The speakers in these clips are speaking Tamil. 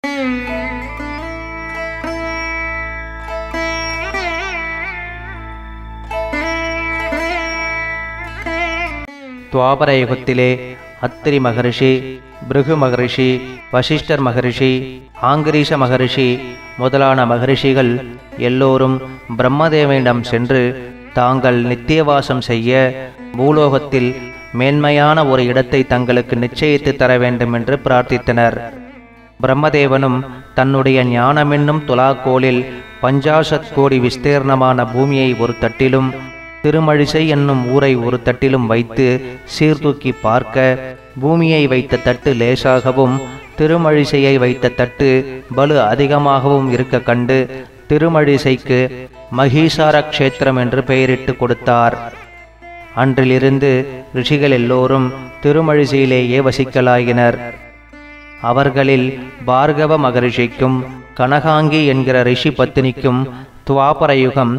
துவாபர யுகத்திலே அத்திரி மகரிஷி, பிருகு மகரிஷி, வசிஷ்டர் மகரிஷி, ஆங்கிரீஷ மகரிஷி முதலான மகரிஷிகள் எல்லோரும் பிரம்மதேவனிடம் சென்று தாங்கள் நித்தியவாசம் செய்ய பூலோகத்தில் மேன்மையான ஒரு இடத்தை தங்களுக்கு நிச்சயித்து தர வேண்டும் என்று பிரார்த்தித்தனர். பிரம்மதேவனும் தன்னுடைய ஞானமென்னும் துலாக்கோலில் 50 கோடி விஸ்தீர்ணமான பூமியை ஒரு தட்டிலும் திருமழிசை என்னும் ஊரை ஒரு தட்டிலும் வைத்து சீர்தூக்கி பார்க்க, பூமியை வைத்த தட்டு லேசாகவும் திருமழிசையை வைத்த தட்டு பலு அதிகமாகவும் இருக்க கண்டு திருமழிசைக்கு மகீசார க்ஷேத்திரம் என்று பெயரிட்டு கொடுத்தார். அன்றிலிருந்து ரிஷிகள் எல்லோரும் திருமழிசையிலேயே வசிக்கலாயினர். அவர்களில் பார்கவ மகரிஷிக்கும் கனகாங்கி என்கிற ரிஷி பத்தினிக்கும் துவாபர யுகம்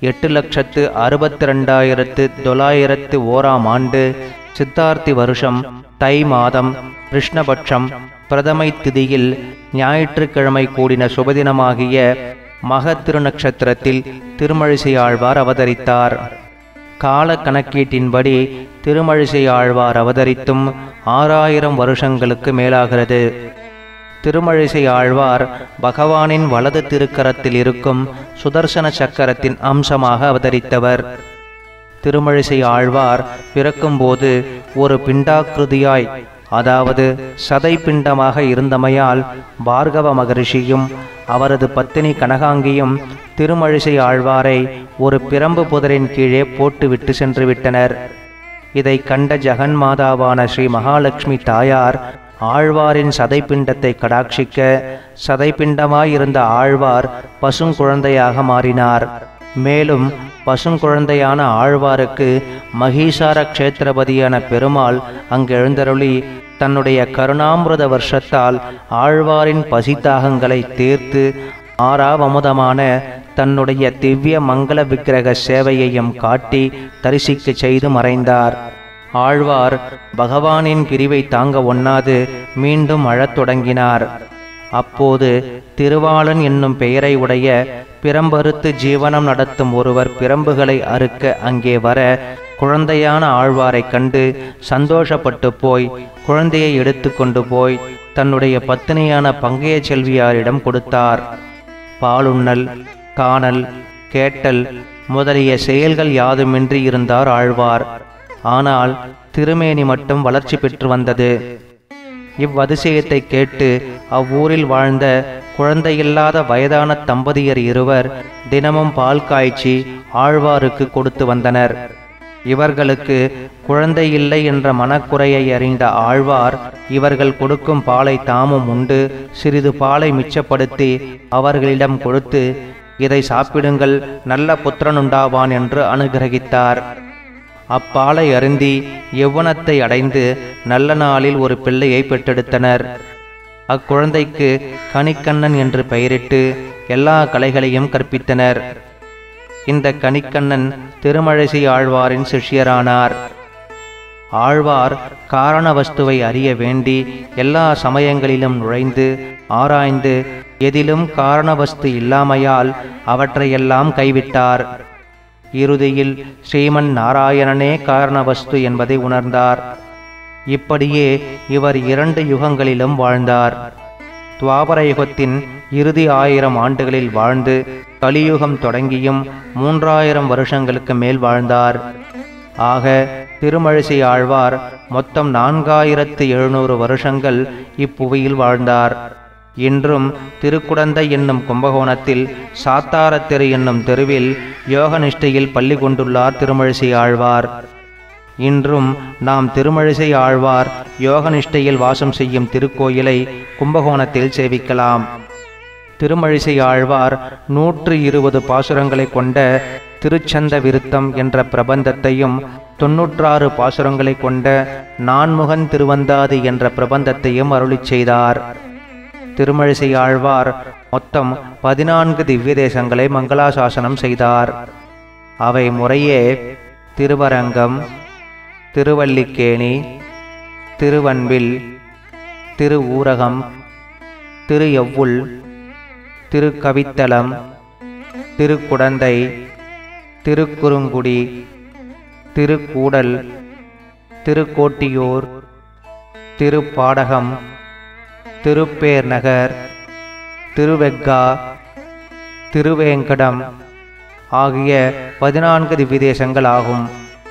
8,62,901 ஆண்டு சித்தார்த்தி வருஷம் தை மாதம் கிருஷ்ணபட்சம் பிரதமை திதியில் ஞாயிற்றுக்கிழமை கூடின சுபதினமாகிய மக திருநக்ஷத்திரத்தில் திருமழிசை ஆழ்வார் அவதரித்தார். கால கணக்கீட்டின்படி திருமழிசை ஆழ்வார் அவதரித்தும் 6000 வருஷங்களுக்கு மேலாகிறது. திருமழிசை ஆழ்வார் பகவானின் வலது திருக்கரத்தில் இருக்கும் சுதர்சன சக்கரத்தின் அம்சமாக அவதரித்தவர். திருமழிசை ஆழ்வார் பிறக்கும்போது ஒரு பிண்டாக்கிருதியாய், அதாவது சதை பிண்டமாக இருந்தமையால் பார்கவ மகரிஷியும் அவரது பத்தினி கனகாங்கியும் திருமழிசை ஆழ்வாரை ஒரு பிரம்பு புதரின் கீழே போட்டுவிட்டு சென்று விட்டனர். இதை கண்ட ஜெகன்மாதாவான ஸ்ரீ மகாலட்சுமி தாயார் ஆழ்வாரின் சதைப்பிண்டத்தை கடாட்சிக்க, சதைப்பிண்டமாயிருந்த ஆழ்வார் பசுங்குழந்தையாக மாறினார். மேலும் பசுங்குழந்தையான ஆழ்வாருக்கு மகீசார க்ஷேத்திரபதியான பெருமாள் அங்கு எழுந்தருளி தன்னுடைய கருணாமிருத வருஷத்தால் ஆழ்வாரின் பசித்தாகங்களை தீர்த்து ஆறாவமுதமான தன்னுடைய திவ்ய மங்கள விக்கிரக சேவையையும் காட்டி தரிசிக்க செய்து மறைந்தார். ஆழ்வார் பகவானின் பிரிவை தாங்க ஒண்ணாது மீண்டும் அழத் தொடங்கினார். அப்போது திருவாளன் என்னும் பெயரை உடைய பிரம்பறுத்து ஜீவனம் நடத்தும் ஒருவர் பிரம்புகளை அறுக்க அங்கே வர, குழந்தையான ஆழ்வாரை கண்டு சந்தோஷப்பட்டு போய் குழந்தையை எடுத்து கொண்டு போய் தன்னுடைய பத்தினியான பங்கைய செல்வியாரிடம் கொடுத்தார். பாலுண்ணல், காணல், கேட்டல் முதலிய செயல்கள் யாதுமின்றி இருந்தார் ஆழ்வார். ஆனால் திருமேனி மட்டும் வளர்ச்சி பெற்று வந்தது. இவ்வதிசயத்தை கேட்டு அவ்வூரில் வாழ்ந்த குழந்தையில்லாத வயதான தம்பதியர் இருவர் தினமும் பால் காய்ச்சி ஆழ்வாருக்கு கொடுத்து வந்தனர். இவர்களுக்கு குழந்தை இல்லை என்ற மனக்குறையை அறிந்த ஆழ்வார் இவர்கள் கொடுக்கும் பாலை தாமும் உண்டு சிறிது பாலை மிச்சப்படுத்தி அவர்களிடம் கொடுத்து, இதை சாப்பிடுங்கள், நல்ல புத்திரனுண்டாவான் என்று அனுகிரகித்தார். அப்பாலை அருந்தி யௌவனத்தை அடைந்து நல்ல நாளில் ஒரு பிள்ளையை பெற்றெடுத்தனர். அக்குழந்தைக்கு கனிக்கண்ணன் என்று பெயரிட்டு எல்லா கலைகளையும் கற்பித்தனர். இந்த கனிக்கண்ணன் திருமழிசை ஆழ்வாரின் சிஷ்யரானார். ஆழ்வார் காரண வஸ்துவை அறிய வேண்டி எல்லா சமயங்களிலும் நுழைந்து ஆராய்ந்து எதிலும் காரண வஸ்து இல்லாமையால் அவற்றையெல்லாம் கைவிட்டார். இறுதியில் ஸ்ரீமன் நாராயணனே காரணவஸ்து என்பதை உணர்ந்தார். இப்படியே இவர் 2 யுகங்களிலும் வாழ்ந்தார். துவாபர யுகத்தின் இறுதி 1000 ஆண்டுகளில் வாழ்ந்து கலியுகம் தொடங்கியும் 3000 வருஷங்களுக்கு மேல் வாழ்ந்தார். ஆக திருமழிசை ஆழ்வார் மொத்தம் 4700 வருஷங்கள் இப்புவியில் வாழ்ந்தார். இன்றும் திருக்குடந்தை என்னும் கும்பகோணத்தில் சாத்தாரத்தெரு என்னும் தெருவில் யோக நிஷ்டையில் பள்ளி கொண்டுள்ளார் திருமழிசை ஆழ்வார். இன்றும் நாம் திருமழிசை ஆழ்வார் யோக நிஷ்டையில் வாசம் செய்யும் திருக்கோயிலை கும்பகோணத்தில் சேவிக்கலாம். திருமழிசை ஆழ்வார் 120 பாசுரங்களை கொண்ட திருச்சந்த விருத்தம் என்ற பிரபந்தத்தையும் 96 பாசுரங்களை கொண்ட நான்முகன் திருவந்தாதி என்ற பிரபந்தத்தையும் அருளிச் செய்தார். திருமழிசை ஆழ்வார் மொத்தம் 14 திவ்ய தேசங்களை மங்களாசாசனம் செய்தார். அவை முறையே திருவரங்கம், திருவல்லிக்கேணி, திருவன்பில், திருவூரகம், திரு எவ்வுள், திருக்கவித்தலம், திருக்குடந்தை, திருக்குறுங்குடி, திருக்கூடல், திருக்கோட்டியூர், திருப்பாடகம், திருப்பேர்நகர், திருவெக்கா, திருவேங்கடம் ஆகிய 14 திவ்யதேசங்கள் ஆகும்.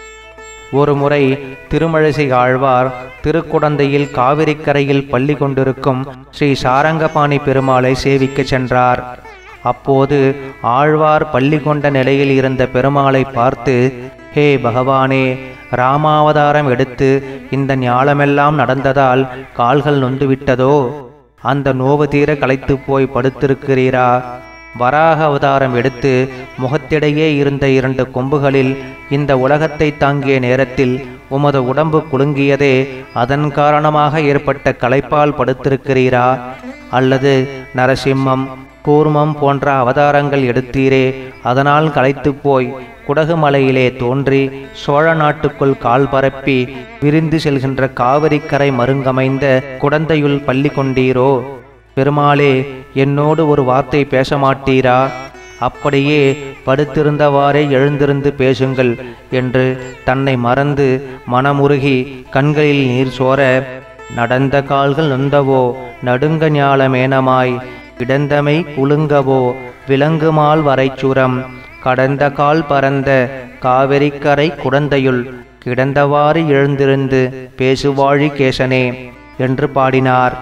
ஒருமுறை திருமழிசை ஆழ்வார் திருக்குடந்தையில் காவிரிக்கரையில் பள்ளி கொண்டிருக்கும் ஸ்ரீ சாரங்கபாணி பெருமாளை சேவிக்க சென்றார். அப்போது ஆழ்வார் பள்ளி கொண்ட நிலையில் இருந்த பெருமாளை பார்த்து, ஹே பகவானே, ராமாவதாரம் எடுத்து இந்த ஞாலமெல்லாம் நடந்ததால் கால்கள் நொந்துவிட்டதோ? அந்த நோவு தீர களைத்து போய் படுத்திருக்கிறீரா? வராக அவதாரம் எடுத்து முகத்திடையே இருந்த 2 கொம்புகளில் இந்த உலகத்தை தாங்கிய நேரத்தில் உமது உடம்பு குலுங்கியதே, அதன் காரணமாக ஏற்பட்ட களைப்பால் படுத்திருக்கிறீரா? அல்லது நரசிம்மம், கூர்மம் போன்ற அவதாரங்கள் எடுத்தீரே, அதனால் களைத்து போய் குடகு மலையிலே தோன்றி சோழ நாட்டுக்குள் கால் பரப்பி விரிந்து செல்கின்ற காவிரிக்கரை மருங்கமைந்த குடந்தையுள் பள்ளி கொண்டீரோ? பெருமாளே, என்னோடு ஒரு வார்த்தை பேச மாட்டீரா? அப்படியே படுத்திருந்தவாறே எழுந்திருந்து பேசுங்கள் என்று தன்னை மறந்து மனமுருகி கண்களில் நீர் சோர, நடந்த கால்கள் நொந்தவோ நடுங்க ஞாலமேனமாய், இடந்தமை குலுங்கவோ விலங்குமால் வரைச்சுரம், கடந்த கால் பரந்த காவிரிக்கரை குடந்தையுள் கிடந்தவாறு எழுந்திருந்து பேசுவாழி கேசனே என்று பாடினார்.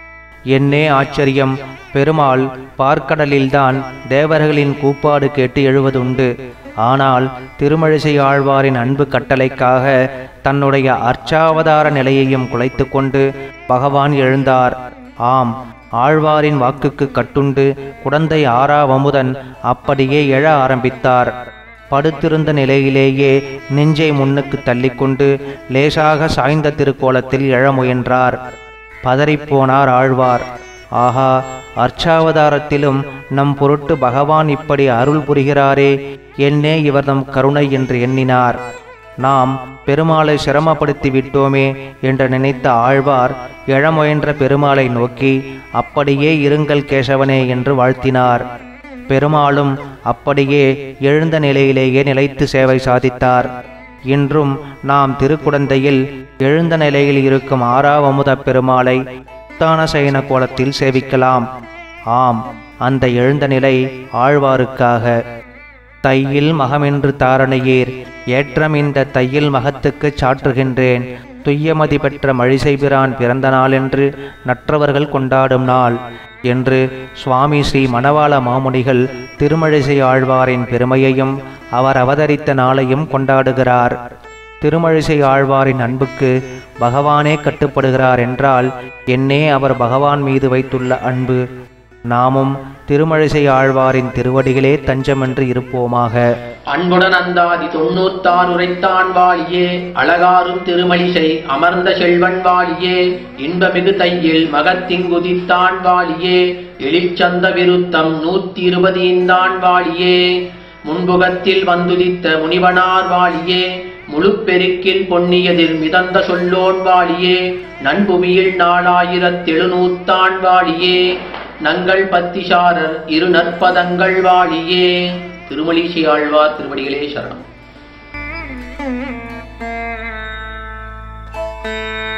என்னே ஆச்சரியம்! பெருமாள் பார்க்கடலில்தான் தேவர்களின் கூப்பாடு கேட்டு எழுவதுண்டு. ஆனால் திருமழிசை ஆழ்வாரின் அன்பு கட்டளைக்காக தன்னுடைய அர்ச்சாவதார நிலையையும் குலைத்து கொண்டு பகவான் எழுந்தார். ஆம், ஆழ்வாரின் வாக்குக்கு கட்டுண்டு குடந்தை ஆறாவமுதன் அப்படியே எழ ஆரம்பித்தார். படுத்திருந்த நிலையிலேயே நெஞ்சை முன்னுக்கு தள்ளிக்கொண்டு லேசாக சாய்ந்த திருக்கோலத்தில் எழ முயன்றார். பதறிப்போனார் ஆழ்வார். ஆஹா, அர்ச்சாவதாரத்திலும் நம் பொருட்டு பகவான் இப்படி அருள் புரிகிறாரே, என்னே இவர் நம் கருணை என்று எண்ணினார். நாம் பெருமாளை சிரமப்படுத்தி விட்டோமே என்று நினைத்த ஆழ்வார் எழ முயன்ற பெருமாளை நோக்கி, அப்படியே இருங்கள் கேசவனே என்று வாழ்த்தினார். பெருமாளும் அப்படியே எழுந்த நிலையிலேயே நிலைத்து சேவை சாதித்தார். இன்றும் நாம் திருக்குடந்தையில் எழுந்த நிலையில் இருக்கும் ஆறாவமுத பெருமாளை உத்தான சயன கோலத்தில் சேவிக்கலாம். ஆம், அந்த எழுந்த நிலை ஆழ்வாருக்காக. தையில் மகமென்று தாரணையீர், ஏற்றம் இந்த தையில் மகத்துக்கு சாற்றுகின்றேன். துய்யமதி பெற்ற மழிசை பிரான் பிறந்த நாளென்று நற்றவர்கள் கொண்டாடும் நாள் என்று சுவாமி ஸ்ரீ மணவாள மாமுனிகள் திருமழிசை ஆழ்வாரின் பெருமையையும் அவர் அவதரித்த நாளையும் கொண்டாடுகிறார். திருமழிசை ஆழ்வாரின் அன்புக்கு பகவானே கட்டுப்படுகிறார் என்றால் என்னே அவர் பகவான் மீது வைத்துள்ள அன்பு. நாமும் திருமழிசை ஆழ்வாரின் திருவடிகளே தஞ்சமென்று இருப்போமாக. அன்புடன் அந்தாதி 96 உரைத்தான் வாழியே, அழகாரும் திருமழிசை அமர்ந்த செல்வன் வாழியே, இன்பமிகு தையில் மகத்திங்குதித்தான் வாழியே, எழிற்சந்த விருத்தம் 120 இந்தான் வாழியே, முன்புகத்தில் வந்துதித்த முனிவனார் வாழியே, முழுப்பெருக்கில் பொன்னியதில் மிதந்த சொல்லோன் வாழியே, நண்புவியில் 4700 வாழியே, நங்கள் பத்திசாரர் 2 நற்பதங்கள் வாழியே. திருமழிசை ஆழ்வார் திருவடிகளே சரணம்.